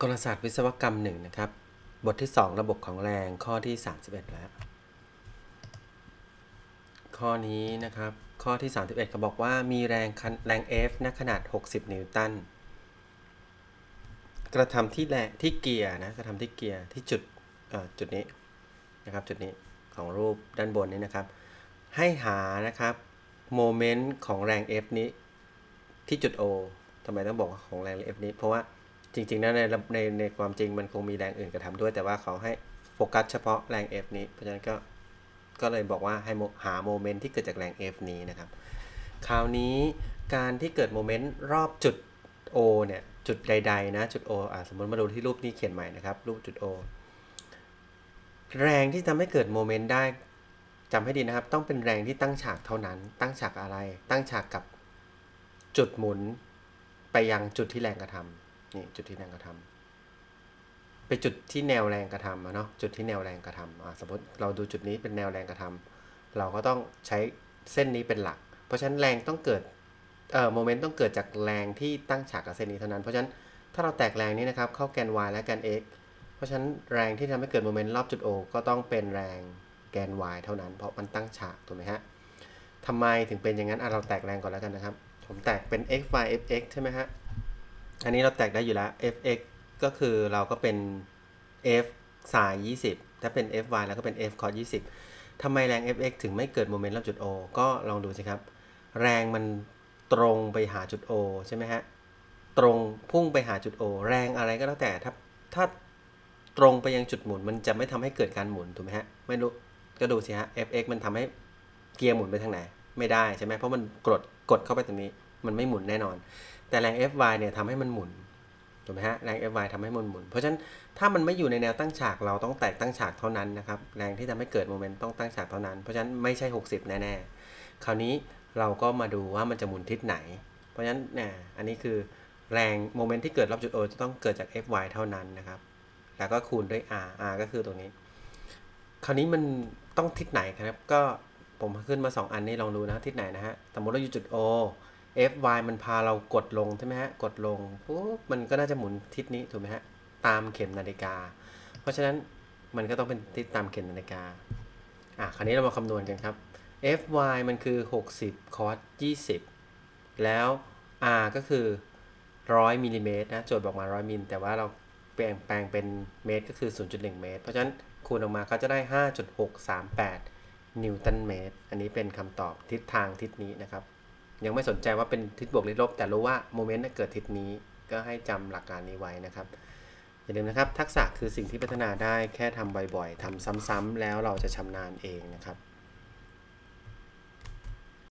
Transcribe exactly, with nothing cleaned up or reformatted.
กลศาสตร์วิศวกรรมหนึ่งนะครับบทที่สองระบบของแรงข้อที่สามสิบเอ็ดแล้วข้อนี้นะครับข้อที่สามสิบเอ็ดเขาบอกว่ามีแรงแรง F ณขนาดหกสิบนิวตันกระทำที่แรงที่เกียร์นะกระทำที่เกียร์ที่จุดจุดนี้นะครับจุดนี้ของรูปด้านบนนี้นะครับให้หานะครับโมเมนต์ของแรง F นี้ที่จุด O ทำไมต้องบอกว่าของแรง F นี้เพราะว่าจริงๆนะในในในความจริงมันคงมีแรงอื่นกระทำด้วยแต่ว่าเขาให้โฟกัสเฉพาะแรง F นี้เพราะฉะนั้นก็ก็เลยบอกว่าให้หาโมเมนต์ที่เกิดจากแรง F นี้นะครับคราวนี้การที่เกิดโมเมนต์รอบจุด O เนี่ยจุดใดๆนะจุด O อ่ะสมมติมาดูที่รูปนี้เขียนใหม่นะครับรูปจุด O แรงที่ทำให้เกิดโมเมนต์ได้จำให้ดีนะครับต้องเป็นแรงที่ตั้งฉากเท่านั้นตั้งฉากอะไรตั้งฉากกับจุดหมุนไปยังจุดที่แรงกระทำนี่จุดที่แรงกระทำไปจุดที่แนวแรงกระทำเนาะจุดที่แนวแรงกระทำสมมติเราดูจุดนี้เป็นแนวแรงกระทำเราก็ต้องใช้เส้นนี้เป็นหลักเพราะฉะนั้นแรงต้องเกิดเอ่อโมเมนต์ต้องเกิดจากแรงที่ตั้งฉากกับเส้นนี้เท่านั้นเพราะฉะนั้นถ้าเราแตกแรงนี้นะครับเข้าแกน y และแกน x เพราะฉะนั้นแรงที่ทำให้เกิดโมเมนต์รอบจุด O ก็ต้องเป็นแรงแกน y เท่านั้นเพราะมันตั้งฉากถูกไหมฮะทำไมถึงเป็นอย่างนั้นอ่ะเราแตกแรงก่อนแล้วกันนะครับผมแตกเป็น x y f x ใช่ไหมฮะอันนี้เราแตกได้อยู่แล้ว f(x) ก็คือเราก็เป็น f sin ยี่สิบถ้าเป็น fy แล้วก็เป็น f cos ยี่สิบทำไมแรง fx ถึงไม่เกิดโมเมนต์รอบจุด O ก็ลองดูสิครับแรงมันตรงไปหาจุด O ใช่ไหมฮะตรงพุ่งไปหาจุด O แรงอะไรก็แล้วแต่ถ้าถ้าตรงไปยังจุดหมุนมันจะไม่ทำให้เกิดการหมุนถูกไหมฮะไม่รู้ก็ดูสิฮะ fx มันทำให้เกียร์หมุนไปทางไหนไม่ได้ใช่ไหมเพราะมันกดกดเข้าไปตรงนี้มันไม่หมุนแน่นอนแต่แรง fy เนี่ยทำให้มันหมุนถูกไหมฮะแรง fy ทำให้มันหมุนเพราะฉะนั้นถ้ามันไม่อยู่ในแนวตั้งฉากเราต้องแตกตั้งฉากเท่านั้นนะครับแรงที่ทำให้เกิดโมเมนต์ต้องตั้งฉากเท่านั้นเพราะฉะนั้นไม่ใช่หกสิบแน่ๆคราวนี้เราก็มาดูว่ามันจะหมุนทิศไหนเพราะฉะนั้นเนี่ยอันนี้คือแรงโมเมนต์ที่เกิดรอบจุด O จะต้องเกิดจาก fy เท่านั้นนะครับแล้วก็คูณด้วย r r ก็คือตรงนี้คราวนี้มันต้องทิศไหนครับก็ผมขึ้นมาสองอันนี้ลองดูนะทิศไหนนะฮะสมมติเราอยู่จุด O fy มันพาเรากดลงใช่ไหมฮะกดลงปุ๊บมันก็น่าจะหมุนทิศนี้ถูกไหมฮะตามเข็มนาฬิกาเพราะฉะนั้นมันก็ต้องเป็นทิศตามเข็มนาฬิกาอ่ะคราวนี้เรามาคำนวณกันครับ fy มันคือหกสิบ cos ยี่สิบแล้ว r ก็คือหนึ่งร้อยมิลลิเมตรนะโจทย์บอกมาหนึ่งร้อยมิลแต่ว่าเราแปลงแปลงเป็นเมตรก็คือ ศูนย์จุดหนึ่ง เมตรเพราะฉะนั้นคูณออกมาก็จะได้ ห้าจุดหกสามแปด นิวตันเมตรอันนี้เป็นคำตอบทิศทางทิศนี้นะครับยังไม่สนใจว่าเป็นทิศบวกหรือลบแต่รู้ว่าโมเมนต์เกิดทิศนี้ก็ให้จำหลักการนี้ไว้นะครับอย่าลืมนะครับทักษะคือสิ่งที่พัฒนาได้แค่ทำบ่อยๆทำซ้ำๆแล้วเราจะชำนาญเองนะครับ